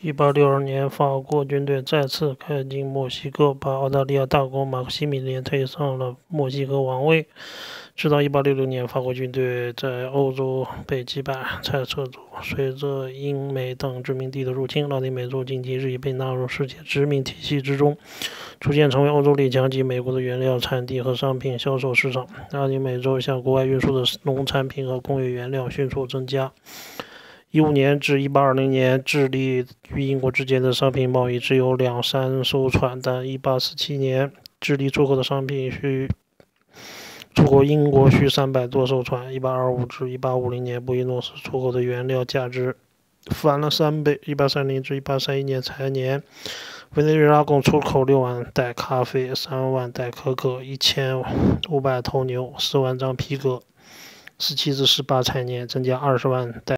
1862年，法国军队再次开进墨西哥，把澳大利亚大公马克西米连推上了墨西哥王位。直到1866年，法国军队在欧洲被击败，才撤走。随着英美等殖民地的入侵，拉丁美洲经济日益被纳入世界殖民体系之中，逐渐成为欧洲列强及美国的原料产地和商品销售市场。拉丁美洲向国外运输的农产品和工业原料迅速增加。15年至1820年，智利与英国之间的商品贸易只有2-3艘船，但1847年，智利出口的商品出口英国需300多艘船。1825至1850年，布宜诺斯出口的原料价值翻了3倍。1830至1831财年，委内瑞拉共出口6万袋咖啡、3万袋可可、1500头牛、4万张皮革。17至18财年，增加20万袋。